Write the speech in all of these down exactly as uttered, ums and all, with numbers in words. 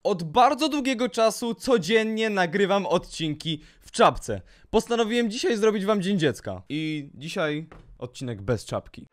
Od bardzo długiego czasu codziennie nagrywam odcinki w czapce. Postanowiłem dzisiaj zrobić wam Dzień Dziecka. I dzisiaj odcinek bez czapki.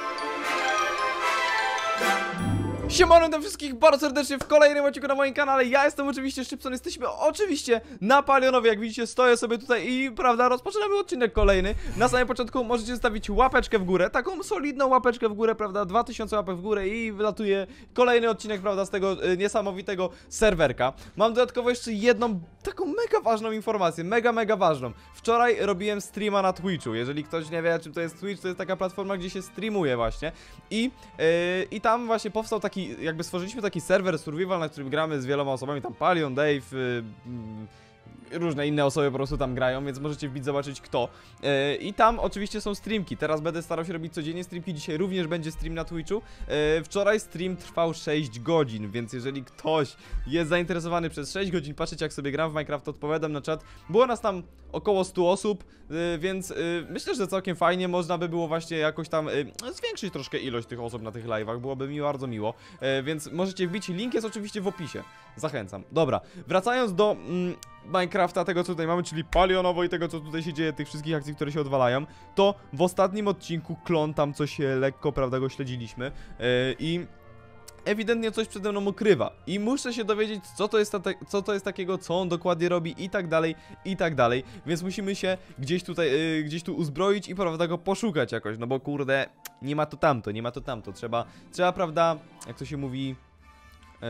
Siemano, witam wszystkich bardzo serdecznie w kolejnym odcinku na moim kanale. Ja jestem oczywiście Szczypson, jesteśmy oczywiście na Palionowie. Jak widzicie, stoję sobie tutaj i, prawda, rozpoczynamy odcinek kolejny. Na samym początku możecie zostawić łapeczkę w górę, taką solidną łapeczkę w górę, prawda, dwa tysiące łapek w górę i wylatuje kolejny odcinek, prawda, z tego y, niesamowitego serwerka. Mam dodatkowo jeszcze jedną taką mega ważną informację, mega, mega ważną. Wczoraj robiłem streama na Twitchu. Jeżeli ktoś nie wie, czym to jest Twitch, to jest taka platforma, gdzie się streamuje właśnie. I, yy, i tam właśnie powstał taki, jakby stworzyliśmy taki serwer survival, na którym gramy z wieloma osobami, tam Palion, Dave, yy, yy, różne inne osoby po prostu tam grają, więc możecie wbić, zobaczyć kto. Yy, I tam oczywiście są streamki. Teraz będę starał się robić codziennie streamki, dzisiaj również będzie stream na Twitchu. Yy, wczoraj stream trwał sześć godzin, więc jeżeli ktoś jest zainteresowany przez sześć godzin patrzeć, jak sobie gram w Minecraft, odpowiadam na czat. Było nas tam około stu osób, yy, więc yy, myślę, że całkiem fajnie można by było właśnie jakoś tam yy, zwiększyć troszkę ilość tych osób na tych live'ach, byłoby mi bardzo miło, yy, więc możecie wbić, link jest oczywiście w opisie, zachęcam. Dobra, wracając do mm, Minecrafta, tego co tutaj mamy, czyli Palionowo i tego co tutaj się dzieje, tych wszystkich akcji, które się odwalają, to w ostatnim odcinku Klon tam coś lekko, prawda, go śledziliśmy yy, i ewidentnie coś przede mną ukrywa i muszę się dowiedzieć, co to jest, ta, co to jest takiego, co on dokładnie robi i tak dalej, i tak dalej, więc musimy się gdzieś tutaj, yy, gdzieś tu uzbroić i, prawda, go poszukać jakoś, no bo kurde, nie ma to tamto, nie ma to tamto, trzeba, trzeba, prawda, jak to się mówi, yy,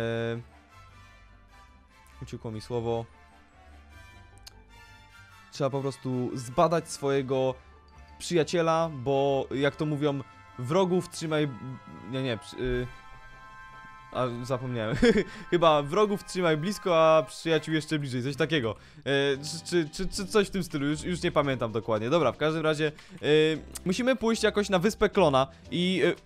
uciekło mi słowo, trzeba po prostu zbadać swojego przyjaciela, bo jak to mówią, wrogów trzymaj, nie, nie, yy, a zapomniałem. Chyba wrogów trzymaj blisko, a przyjaciół jeszcze bliżej. Coś takiego. E, czy, czy, czy coś w tym stylu. Już, już nie pamiętam dokładnie. Dobra, w każdym razie e, musimy pójść jakoś na wyspę Klona i... E...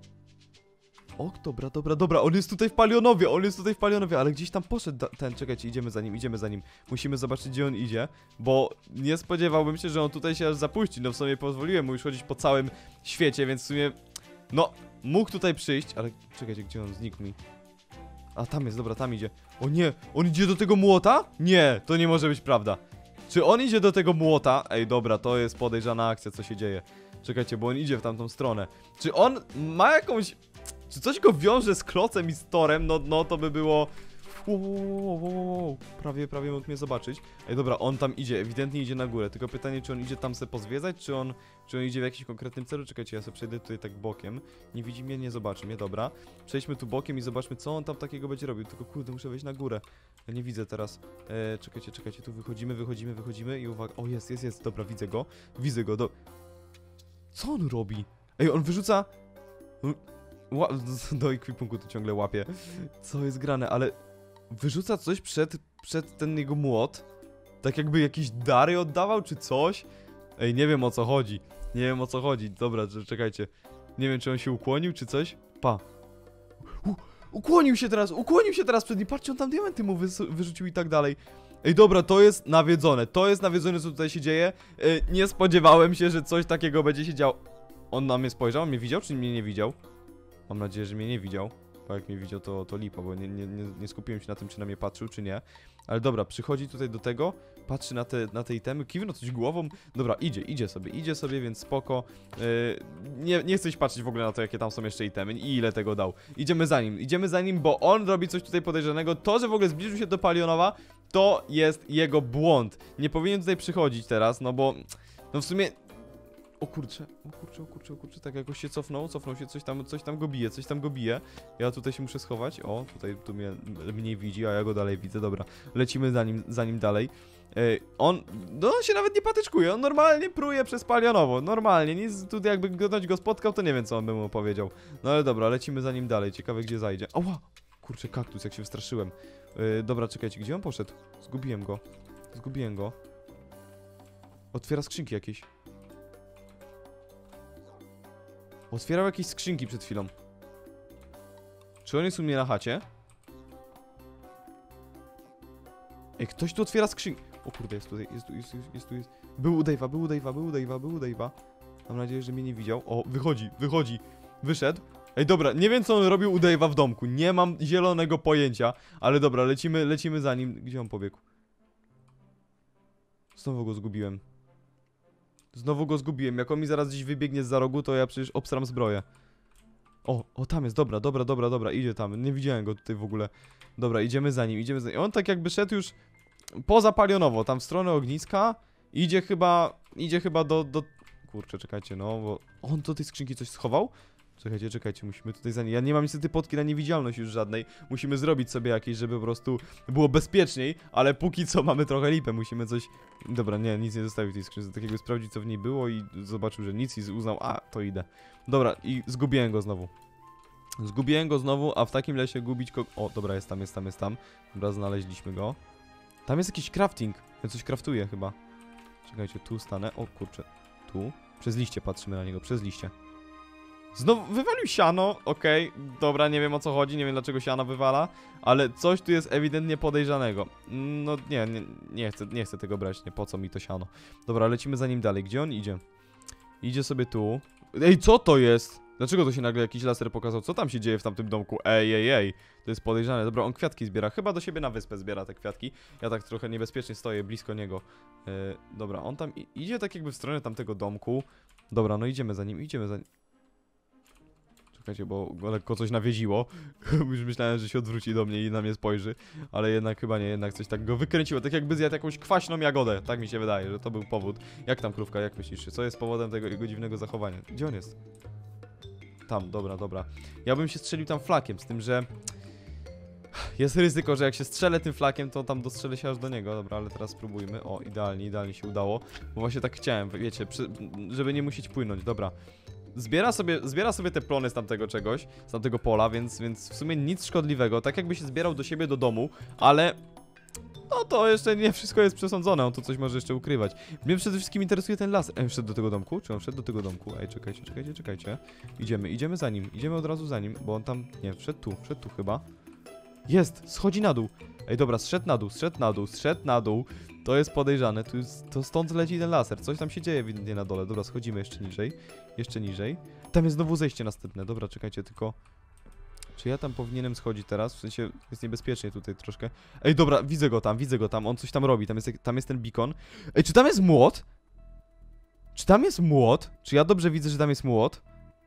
O, dobra, dobra, dobra. On jest tutaj w Palionowie. On jest tutaj w Palionowie, ale gdzieś tam poszedł ten. Czekajcie, idziemy za nim, idziemy za nim. Musimy zobaczyć, gdzie on idzie, bo nie spodziewałbym się, że on tutaj się aż zapuści. No w sumie pozwoliłem mu już chodzić po całym świecie, więc w sumie... No... Mógł tutaj przyjść, ale czekajcie, gdzie on znikł mi. A tam jest, dobra, tam idzie. O nie, on idzie do tego młota? Nie, to nie może być prawda. Czy on idzie do tego młota? Ej, dobra, to jest podejrzana akcja, co się dzieje. Czekajcie, bo on idzie w tamtą stronę. Czy on ma jakąś... Czy coś go wiąże z klocem i z torem? No, no to by było... Wow, wow, wow, wow. Prawie, prawie mógł mnie zobaczyć. Ej, dobra, on tam idzie, ewidentnie idzie na górę. Tylko pytanie, czy on idzie tam se pozwiedzać, czy on, czy on idzie w jakimś konkretnym celu? Czekajcie, ja sobie przejdę tutaj tak bokiem. Nie widzi mnie, nie zobaczy mnie, dobra. Przejdźmy tu bokiem i zobaczmy, co on tam takiego będzie robił. Tylko kurde, muszę wejść na górę. Ja nie widzę teraz. E, czekajcie, czekajcie, tu wychodzimy, wychodzimy, wychodzimy i uwaga. O, jest, jest, jest, dobra, widzę go. Widzę go, do... Co on robi? Ej, on wyrzuca... Ła... Do ekwipunku to ciągle łapie. Co jest grane, ale... Wyrzuca coś przed, przed ten jego młot. Tak jakby jakieś dary oddawał, czy coś. Ej, nie wiem o co chodzi. Nie wiem o co chodzi. Dobra, czekajcie. Nie wiem, czy on się ukłonił, czy coś. Pa. U, ukłonił się teraz, ukłonił się teraz przed nim. Patrzcie, on tam diamenty mu wy, wyrzucił i tak dalej. Ej, dobra, to jest nawiedzone. To jest nawiedzone, co tutaj się dzieje. Ej, nie spodziewałem się, że coś takiego będzie się działo. On na mnie spojrzał? On mnie widział, czy mnie nie widział? Mam nadzieję, że mnie nie widział. Bo jak mnie widział, to, to lipa, bo nie, nie, nie skupiłem się na tym, czy na mnie patrzył, czy nie. Ale dobra, przychodzi tutaj do tego, patrzy na te, na te itemy, kiwno coś głową. Dobra, idzie, idzie sobie, idzie sobie, więc spoko. Yy, nie, nie chcę się patrzeć w ogóle na to, jakie tam są jeszcze itemy i ile tego dał. Idziemy za nim, idziemy za nim, bo on robi coś tutaj podejrzanego. To, że w ogóle zbliżył się do Palionowa, to jest jego błąd. Nie powinien tutaj przychodzić teraz, no bo... No w sumie... O kurczę, o kurczę, o kurczę, o kurczę, tak jakoś się cofnął, cofnął się, coś tam, coś tam go bije, coś tam go bije. Ja tutaj się muszę schować, o, tutaj tu mnie mniej widzi, a ja go dalej widzę, dobra. Lecimy za nim, za nim dalej. Ej, on, no on się nawet nie patyczkuje, on normalnie pruje przez Palionowo, normalnie, nic, tu jakby ktoś go spotkał, to nie wiem, co on by mu powiedział. No ale dobra, lecimy za nim dalej, ciekawe gdzie zajdzie. Ała, kurczę, kaktus, jak się wystraszyłem. Yy, dobra, czekajcie, gdzie on poszedł? Zgubiłem go, zgubiłem go. Otwiera skrzynki jakieś. Otwierał jakieś skrzynki przed chwilą. Czy on jest u mnie na chacie? Ej, ktoś tu otwiera skrzynki. O kurde, jest tutaj, jest tu, jest tu, jest tu, jest. Był u Dave'a, był u Dave'a, był u Dave'a, był u Dave'a. Mam nadzieję, że mnie nie widział. O, wychodzi, wychodzi. Wyszedł. Ej, dobra, nie wiem co on robił u Dave'a w domku. Nie mam zielonego pojęcia. Ale dobra, lecimy, lecimy za nim. Gdzie on pobiegł? Znowu go zgubiłem. Znowu go zgubiłem. Jak on mi zaraz gdzieś wybiegnie z za rogu, to ja przecież obstram zbroję. O, o, tam jest, dobra, dobra, dobra, dobra, idzie tam. Nie widziałem go tutaj w ogóle. Dobra, idziemy za nim, idziemy za nim. On tak jakby szedł już poza palionowo, tam w stronę ogniska. Idzie chyba, idzie chyba do, do... Kurczę, czekajcie, no, bo on do tej skrzynki coś schował? Czekajcie, czekajcie, musimy tutaj za nim. Ja nie mam niestety potki na niewidzialność już żadnej. Musimy zrobić sobie jakieś, żeby po prostu było bezpieczniej, ale póki co mamy trochę lipę, musimy coś... Dobra, nie, nic nie zostawił w tej skrzynce, tak jakby sprawdzić co w niej było i zobaczył, że nic i uznał, a, to idę. Dobra, i zgubiłem go znowu. Zgubiłem go znowu, a w takim lesie gubić ko... O, dobra, jest tam, jest tam, jest tam. Dobra, znaleźliśmy go. Tam jest jakiś crafting, ja coś craftuję chyba. Czekajcie, tu stanę, o kurczę, tu. Przez liście patrzymy na niego, przez liście. Znowu wywalił siano, okej, okay. Dobra, nie wiem o co chodzi, nie wiem dlaczego siano wywala, ale coś tu jest ewidentnie podejrzanego. No nie, nie, nie, chcę, nie chcę tego brać, nie, po co mi to siano. Dobra, lecimy za nim dalej, gdzie on idzie? Idzie sobie tu. Ej, co to jest? Dlaczego to się nagle jakiś laser pokazał? Co tam się dzieje w tamtym domku? Ej, ej, ej, to jest podejrzane. Dobra, on kwiatki zbiera, chyba do siebie na wyspę zbiera te kwiatki. Ja tak trochę niebezpiecznie stoję blisko niego. Yy, dobra, on tam idzie tak jakby w stronę tamtego domku. Dobra, no idziemy za nim, idziemy za nim. Czekajcie, bo go lekko coś nawiedziło. Już myślałem, że się odwróci do mnie i na mnie spojrzy. Ale jednak chyba nie, jednak coś tak go wykręciło. Tak jakby zjadł jakąś kwaśną jagodę. Tak mi się wydaje, że to był powód. Jak tam krówka, jak myślisz? Co jest powodem tego jego dziwnego zachowania? Gdzie on jest? Tam, dobra, dobra. Ja bym się strzelił tam flakiem, z tym, że... Jest ryzyko, że jak się strzelę tym flakiem, to tam dostrzelę się aż do niego. Dobra, ale teraz spróbujmy. O, idealnie, idealnie się udało. Bo właśnie tak chciałem, wiecie, przy... żeby nie musieć płynąć. Dobra. Zbiera sobie, zbiera sobie te plony z tamtego czegoś, z tamtego pola, więc, więc w sumie nic szkodliwego. Tak jakby się zbierał do siebie do domu, ale... No to jeszcze nie wszystko jest przesądzone, on tu coś może jeszcze ukrywać. Mnie przede wszystkim interesuje ten las. Ej, wszedł do tego domku? Czy on wszedł do tego domku? Ej, czekajcie, czekajcie, czekajcie. Idziemy, idziemy za nim, idziemy od razu za nim, bo on tam... Nie, wszedł tu, wszedł tu chyba. Jest, schodzi na dół. Ej, dobra, zszedł na dół, zszedł na dół, zszedł na dół. To jest podejrzane, tu jest, to stąd leci ten laser. Coś tam się dzieje ewidentnie na dole. Dobra, schodzimy jeszcze niżej. Jeszcze niżej. Tam jest znowu zejście następne. Dobra, czekajcie, tylko... Czy ja tam powinienem schodzić teraz? W sensie jest niebezpiecznie tutaj troszkę. Ej, dobra, widzę go tam, widzę go tam. On coś tam robi. Tam jest, tam jest ten beacon. Ej, czy tam jest młot? Czy tam jest młot? Czy ja dobrze widzę, że tam jest młot?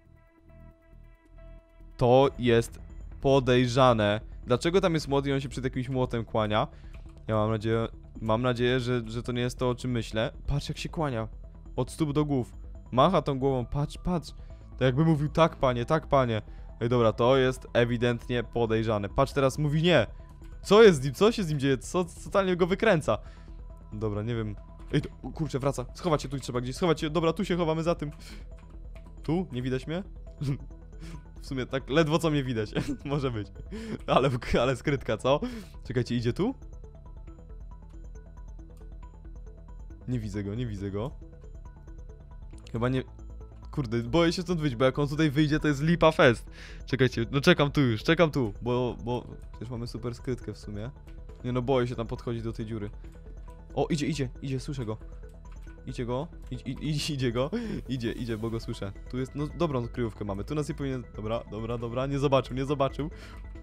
To jest podejrzane. Dlaczego tam jest młot i on się przed jakimś młotem kłania? Ja mam nadzieję, mam nadzieję, że, że to nie jest to, o czym myślę. Patrz, jak się kłania. Od stóp do głów. Macha tą głową, patrz, patrz. Tak jakby mówił, tak panie, tak panie. Ej, dobra, to jest ewidentnie podejrzane. Patrz, teraz mówi nie. Co jest z nim? Co się z nim dzieje? Co, co totalnie go wykręca? Dobra, nie wiem. Ej, to, kurczę, wraca. Schować się tu trzeba gdzieś, schować się. Dobra, tu się chowamy za tym. Tu? Nie widać mnie? W sumie tak ledwo co mnie widać. Może być. Ale, ale skrytka, co? Czekajcie, idzie tu? Nie widzę go, nie widzę go. Chyba nie... Kurde, boję się stąd wyjść, bo jak on tutaj wyjdzie, to jest lipa fest. Czekajcie, no czekam tu już, czekam tu, bo... bo... Przecież mamy super skrytkę w sumie. Nie no, boję się tam podchodzić do tej dziury. O, idzie, idzie, idzie, słyszę go. Idzie go, idź, idź, idzie go, idzie, idzie, bo go słyszę. Tu jest, no dobrą kryjówkę mamy, tu nas nie powinien... Dobra, dobra, dobra, nie zobaczył, nie zobaczył.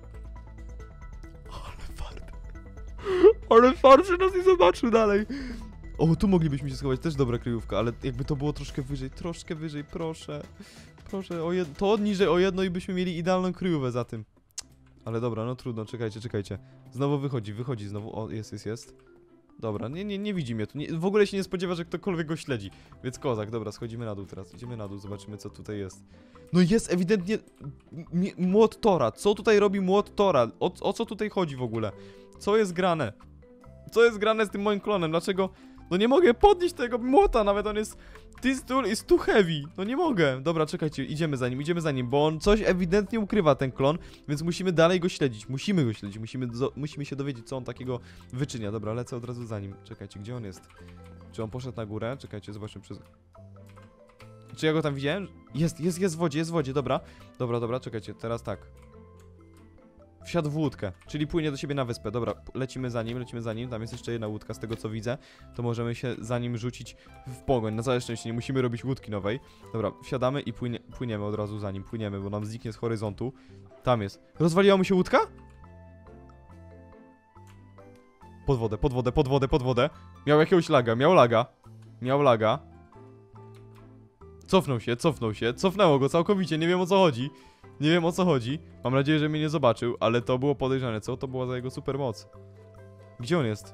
Ale fart. Ale fart, że nas nie zobaczył dalej. O, tu moglibyśmy się schować, też dobra kryjówka, ale jakby to było troszkę wyżej, troszkę wyżej, proszę. Proszę, o jed... to niżej o jedno i byśmy mieli idealną kryjówkę za tym. Ale dobra, no trudno, czekajcie, czekajcie. Znowu wychodzi, wychodzi znowu, o, jest, jest, jest. Dobra, nie, nie, nie widzi mnie tu, nie, w ogóle się nie spodziewa, że ktokolwiek go śledzi. Więc kozak, dobra, schodzimy na dół teraz, idziemy na dół, zobaczymy co tutaj jest. No jest ewidentnie młot Tora, co tutaj robi młot Tora? O, o co tutaj chodzi w ogóle? Co jest grane? Co jest grane z tym moim klonem? Dlaczego? No nie mogę podnieść tego młota, nawet on jest... This tool is too heavy. No nie mogę. Dobra, czekajcie, idziemy za nim, idziemy za nim, bo on coś ewidentnie ukrywa, ten klon, więc musimy dalej go śledzić. Musimy go śledzić, musimy, musimy się dowiedzieć, co on takiego wyczynia. Dobra, lecę od razu za nim. Czekajcie, gdzie on jest? Czy on poszedł na górę? Czekajcie, zobaczmy przez... Czy ja go tam widziałem? Jest, jest, jest w wodzie, jest w wodzie, dobra. Dobra, dobra, czekajcie, teraz tak. Wsiadł w łódkę, czyli płynie do siebie na wyspę. Dobra, lecimy za nim, lecimy za nim. Tam jest jeszcze jedna łódka, z tego co widzę. To możemy się za nim rzucić w pogoń. Na całe szczęście nie musimy robić łódki nowej. Dobra, wsiadamy i płynie, płyniemy od razu za nim. Płyniemy, bo nam zniknie z horyzontu. Tam jest. Rozwaliła mu się łódka? Pod wodę, pod wodę, pod wodę, pod wodę. Miał jakiegoś laga, miał laga. Miał laga. Cofnął się, cofnął się, cofnęło go całkowicie, nie wiem o co chodzi. Nie wiem o co chodzi. Mam nadzieję, że mnie nie zobaczył, ale to było podejrzane. Co to była za jego supermoc? Gdzie on jest?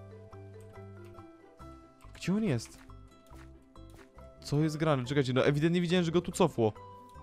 Gdzie on jest? Co jest grane? Czekajcie, no ewidentnie widziałem, że go tu cofło.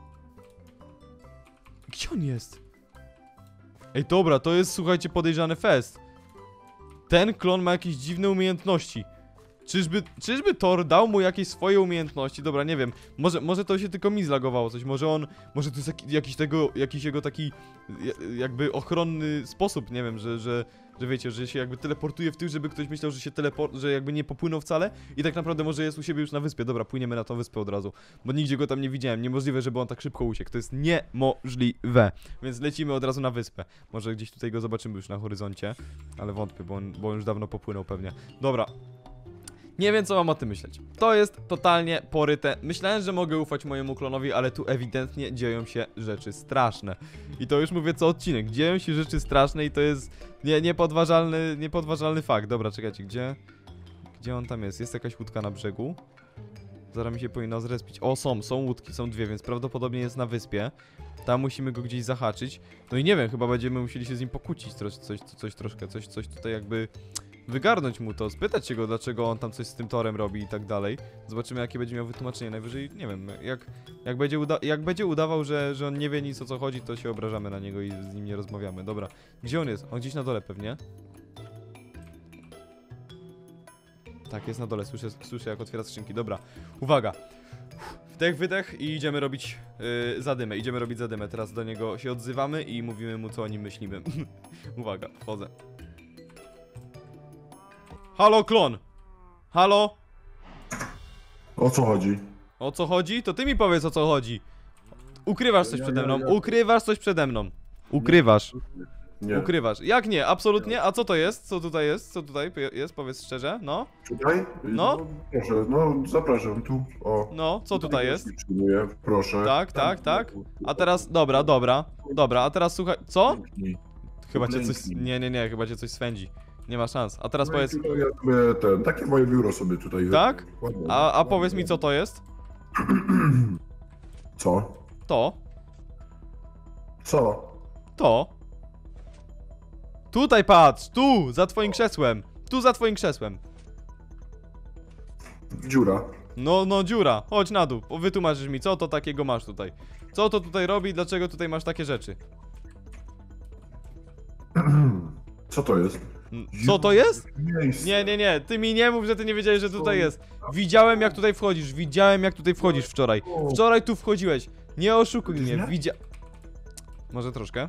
Gdzie on jest? Ej, dobra, to jest, słuchajcie, podejrzany fest. Ten klon ma jakieś dziwne umiejętności. Czyżby, czyżby Thor dał mu jakieś swoje umiejętności? Dobra, nie wiem. Może, może to się tylko mi zlagowało coś. Może on, może to jest jak, jakiś tego, jakiś jego taki jakby ochronny sposób, nie wiem, że, że, że wiecie, że się jakby teleportuje w tył, żeby ktoś myślał, że się teleport, że jakby nie popłynął wcale i tak naprawdę może jest u siebie już na wyspie. Dobra, płyniemy na tą wyspę od razu, bo nigdzie go tam nie widziałem. Niemożliwe, żeby on tak szybko uciekł. To jest niemożliwe. Więc lecimy od razu na wyspę. Może gdzieś tutaj go zobaczymy już na horyzoncie, ale wątpię, bo on, bo on już dawno popłynął pewnie. Dobra. Nie wiem, co mam o tym myśleć. To jest totalnie poryte. Myślałem, że mogę ufać mojemu klonowi, ale tu ewidentnie dzieją się rzeczy straszne. I to już mówię co odcinek. Dzieją się rzeczy straszne i to jest nie, niepodważalny, niepodważalny fakt. Dobra, czekajcie, gdzie... Gdzie on tam jest? Jest jakaś łódka na brzegu? Zaraz mi się powinno zrespić. O, są, są łódki, są dwie, więc prawdopodobnie jest na wyspie. Tam musimy go gdzieś zahaczyć. No i nie wiem, chyba będziemy musieli się z nim pokłócić coś, coś, coś troszkę, coś, coś tutaj jakby... Wygarnąć mu to, spytać się go, dlaczego on tam coś z tym Torem robi i tak dalej. Zobaczymy, jakie będzie miał wytłumaczenie. Najwyżej, nie wiem, jak, jak, będzie, uda jak będzie udawał, że, że on nie wie nic o co chodzi, to się obrażamy na niego i z nim nie rozmawiamy. Dobra, gdzie on jest? On gdzieś na dole pewnie. Tak, jest na dole, słyszę, słyszę jak otwiera skrzynki. Dobra, uwaga. Wdech, wydech i idziemy robić yy, zadymę, idziemy robić zadymę. Teraz do niego się odzywamy i mówimy mu, co o nim myślimy. Uwaga, wchodzę. Halo, klon! Halo? O co chodzi? O co chodzi? To ty mi powiedz, o co chodzi. Ukrywasz coś Ja, przede ja, mną, ja. ukrywasz coś przede mną. Ukrywasz, Nie. ukrywasz. Jak nie? Absolutnie? A co to jest? Co tutaj jest? Co tutaj jest? Powiedz szczerze, no. Tutaj? No. Proszę, no zapraszam tu. O. No, co tutaj jest? Przyjmuję, proszę. Tak, tak, tak. A teraz, dobra, dobra, dobra, a teraz słuchaj, co? Pięknie. Chyba cię coś, Pięknie. nie, nie, nie, chyba cię coś swędzi. Nie ma szans. A teraz No i powiedz, tutaj ja sobie ten, takie moje biuro sobie tutaj. Tak? Ładnie. a, a powiedz mi, co to jest? Co? To, Co? to. Tutaj patrz, tu, za twoim krzesłem. Tu za twoim krzesłem. Dziura. No, no, dziura. Chodź na dół. Wytłumaczysz mi, co to takiego masz tutaj. Co to tutaj robi, dlaczego tutaj masz takie rzeczy. Co to jest? Mm, Co to jest? Miejsce. Nie, nie, nie. Ty mi nie mów, że ty nie wiedziałeś, że tutaj Co? jest. Widziałem, jak tutaj wchodzisz. Widziałem, jak tutaj wchodzisz wczoraj. Wczoraj tu wchodziłeś. Nie oszukuj mnie. Nie? Widzia... Może troszkę?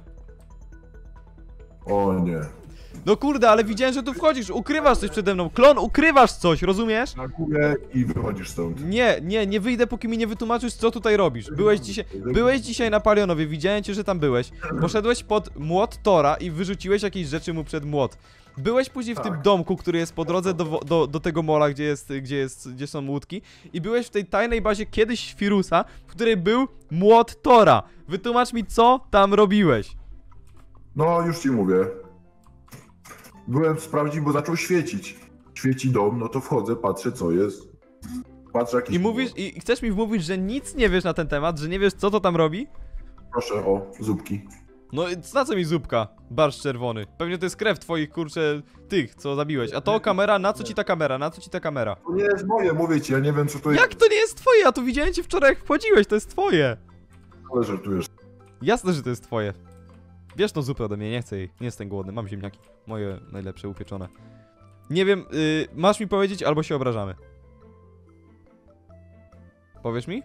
O nie. No kurde, ale widziałem, że tu wchodzisz. Ukrywasz coś przede mną. Klon, ukrywasz coś, rozumiesz? Na górę i wychodzisz stąd. Nie, nie, nie wyjdę, póki mi nie wytłumaczysz, co tutaj robisz. Byłeś dzisiaj, byłeś dzisiaj na Palionowie, widziałem cię, że tam byłeś. Poszedłeś pod młot Tora i wyrzuciłeś jakieś rzeczy mu przed młot. Byłeś później w tym Tak. domku, który jest po drodze do, wo- do, do tego mola, gdzie jest, gdzie jest, gdzie są łódki. I byłeś w tej tajnej bazie kiedyś Świrusa, w której był młot Tora. Wytłumacz mi, co tam robiłeś. No, już ci mówię. Byłem sprawdzić, bo zaczął świecić. Świeci dom, no to wchodzę, patrzę co jest. Patrzę jakiś... I mówisz, i chcesz mi wmówić, że nic nie wiesz na ten temat, że nie wiesz, co to tam robi? Proszę, o, zupki. No i na co mi zupka? Barszcz czerwony. Pewnie to jest krew twoich, kurczę, tych, co zabiłeś. A to kamera, na co ci ta kamera? Na co ci ta kamera? To nie jest moje, mówię ci, ja nie wiem co to Jak jest. to nie jest twoje? Ja tu widziałem cię wczoraj, jak wchodziłeś, to jest twoje. Ale żartujesz. Jasne, że to jest twoje. Bierz tą zupę ode mnie, nie chcę jej. Nie jestem głodny, mam ziemniaki. Moje najlepsze, upieczone. Nie wiem, yy, masz mi powiedzieć, albo się obrażamy. Powiesz mi?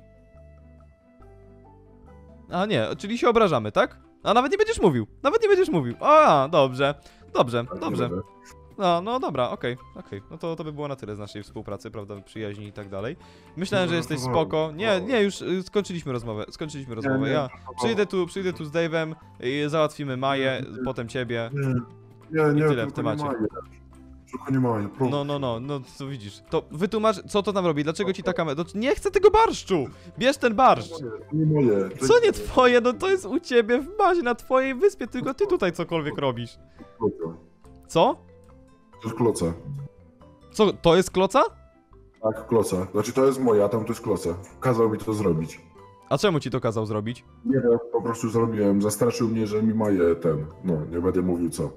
A nie, czyli się obrażamy, tak? A nawet nie będziesz mówił. Nawet nie będziesz mówił. A, dobrze. Dobrze, Tak, dobrze. nie będę. No, no dobra, okej, okej. No to, to by było na tyle z naszej współpracy, prawda, przyjaźni i tak dalej. Myślałem, No, że jesteś no, spoko. Nie, no. nie, już y, skończyliśmy rozmowę, skończyliśmy rozmowę. nie, Ja no, przyjdę tu, przyjdę tu z Dave'em, y, załatwimy Maję, Nie, nie. potem ciebie. Nie, nie, nie, tyle w tylko temacie. nie maję. Tylko nie maję, proszę. No, no, no, no, to widzisz. To wytłumacz, co to tam robi, dlaczego ci taka... No, nie chcę tego barszczu! Bierz ten barszcz! To nie moje. To Co jest- nie twoje? No to jest u ciebie w bazie, na twojej wyspie, tylko ty tutaj cokolwiek robisz. Kloca. Co? To jest kloca. Co, to jest kloca? Tak, kloca. Znaczy to jest moja, a tam to jest kloca. Kazał mi to zrobić. A czemu ci to kazał zrobić? Nie wiem, po prostu zrobiłem. Zastraszył mnie, że mi maje ten. No, nie będę mówił co.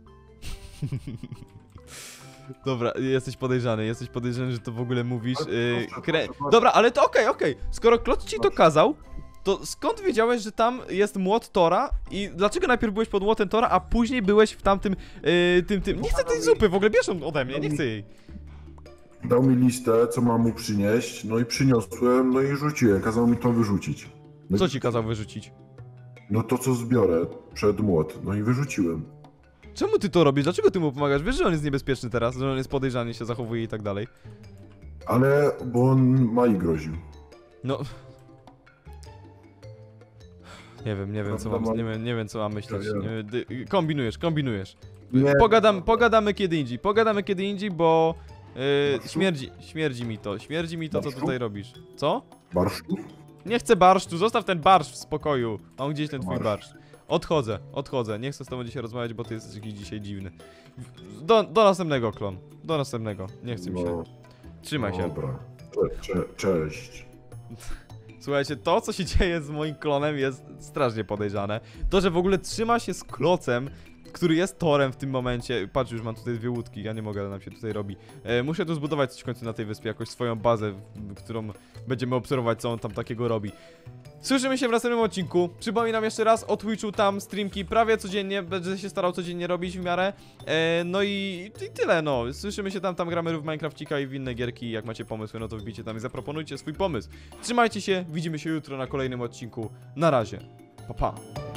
Dobra, jesteś podejrzany, jesteś podejrzany, że to w ogóle mówisz. Ale Yy, proszę, krę... proszę, proszę. Dobra, ale to okej, okej. Skoro Klot ci to Proszę. kazał, to skąd wiedziałeś, że tam jest młot Tora? I dlaczego najpierw byłeś pod młotem Tora, a później byłeś w tamtym, yy, tym, tym... Nie chcę tej zupy, w ogóle bierz ją ode mnie, nie chcę jej. Dał mi listę, co mam mu przynieść, no i przyniosłem, no i rzuciłem. Kazał mi to wyrzucić. No Co i- ci kazał wyrzucić? No to, co zbiorę przed młot. No i wyrzuciłem. Czemu ty to robisz? Dlaczego ty mu pomagasz? Wiesz, że on jest niebezpieczny teraz, że on jest podejrzany, się zachowuje i tak dalej. Ale, bo on Mai groził. No... Nie wiem, nie wiem co mam, nie wiem, nie wiem co mam myśleć. Ja wiem. Nie, dy- kombinujesz, kombinujesz. Nie, Pogadam, pogadamy kiedy indziej, pogadamy kiedy indziej, bo yy, Barszczu? śmierdzi, śmierdzi mi to, śmierdzi mi to, co Barszczu? tutaj robisz. Co? Barszczu? Nie chcę barszczu, zostaw ten barszcz w spokoju. Mam gdzieś ten twój Barszcz. barszcz. Odchodzę, odchodzę, nie chcę z tobą dzisiaj rozmawiać, bo ty jesteś jakiś dzisiaj dziwny. Do, do następnego, klon. Do następnego, nie chcę mi się. No, Trzymaj się. dobra. Cze, cze, cześć. Słuchajcie, to co się dzieje z moim klonem jest strasznie podejrzane. To, że w ogóle trzyma się z klocem, który jest torem w tym momencie. Patrz, już mam tutaj dwie łódki, ja nie mogę, ale nam się tutaj robi. E, muszę tu zbudować coś w końcu na tej wyspie, jakąś swoją bazę, w- którą będziemy obserwować, co on tam takiego robi. Słyszymy się w następnym odcinku. Przypominam jeszcze raz o Twitchu, tam streamki prawie codziennie, będę się starał codziennie robić w miarę. E, no i, i tyle, no. Słyszymy się tam, tam gramy w Minecrafcika i w inne gierki. Jak macie pomysły, no to wbijcie tam i zaproponujcie swój pomysł. Trzymajcie się, widzimy się jutro na kolejnym odcinku. Na razie. Pa, pa.